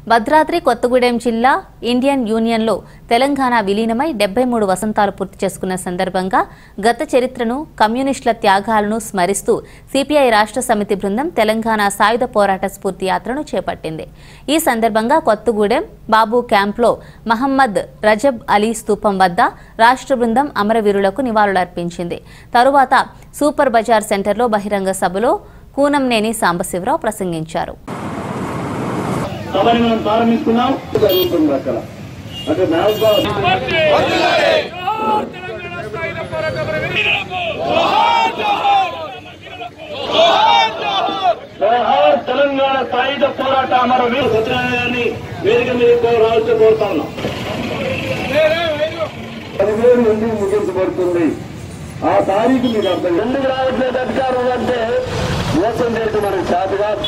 భద్రాద్రి కొత్తగూడెం జిల్లా ఇండియన్ యూనియన్లో తెలంగాణ విలీనమై 73 వసంతాలు పూర్తి చేసుకున్న సందర్భంగా గత చరిత్రను కమ్యూనిస్టుల త్యాగాలను స్మరిస్తూ సిపిఐ రాష్ట్ర సమితి బృందం తెలంగాణ సాయుధ పోరాట స్ఫూర్తి యాత్రను చేపట్టింది। ఈ సందర్భంగా కొత్తగూడెం బాబు క్యాంప్లో మహమ్మద్ రజబ్ అలీ స్తూపం వద్ద రాష్ట్ర బృందం అమరవీరులకు నివాళులర్పించింది। తరువాత సూపర్ బజార్ సెంటర్లో బహిరంగ సభలో కూనంనేని సాంబశివరావు ప్రసంగించారు। సభని మనం ప్రారంభిస్తున్నాం। తెలంగాణ సాయుధ పోరాట అమరవీరు సత్యనారాయణ గారిని వేదిక మీద రావాల్సి కోరుతా ఉన్నాం। 10,000 మంది ముగించబడుతుంది। ఆ తారీఖు మీకు అర్థం ఎందుకు రావట్లేదు అధికారం అంటే మోసం చేసి మనకు చేత కాదు।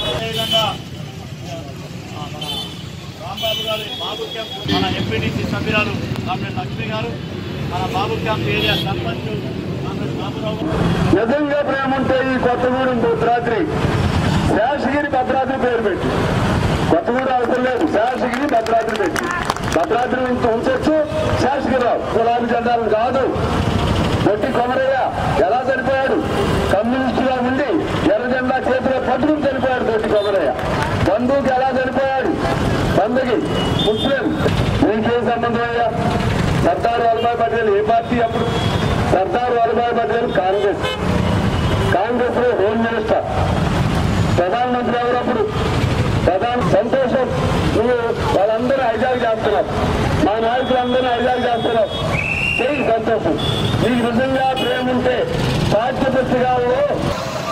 రాంబాబు గారు బాబు క్యాంప్ మన ఎంపీటీసీ సభ్యురాలు కామ్రేడ్ లక్ష్మి గారు, మన Babu camp area sarpanch comrade Baburao. నిజంగా ప్రేమ ఉంటే ఈ కొత్తగూడెం భద్రాద్రి శేషగిరి భద్రాద్రి పేరు పెట్టి, కొత్తగూడెం అవసరం లేదు, శేషగిరి భద్రాద్రి పెట్టి భద్రాద్రి నుంచి ఉంచొచ్చు। శేషగిరిరావు గులాబీ జెండాలను కాదు, పొట్టి కొమరయ్య ఎలా చనిపోయాడు? కమ్యూనిస్టుగా ఉండి ఎర్ర జెండా చేతిలో పట్టుకుని చనిపోయాడు పొట్టి కొమరయ్య। బంధువుకి ఎలా చనిపోయాడు? బంధుకి ముస్లిం। నీకేం సంబంధం అయ్యా? సర్దార్ వల్లభాయ్ పటేల్ ఏ పార్టీ అప్పుడు? సర్దార్ వల్లభాయ్ పటేల్ కాంగ్రెస్, కాంగ్రెస్ లో హోమ్ మినిస్టర్, ప్రధానమంత్రి ఎవరప్పుడు? ప్రధాని సంతోషం, నువ్వు వాళ్ళందరూ హైజాక్ చేస్తున్నావు, మా నాయకులందరూ హైజాక్ చేస్తున్నావు, చెయ్యి సంతోషం। నీకు నిజంగా ప్రేమ ఉంటే పాఠ్యపుస్తకాల్లో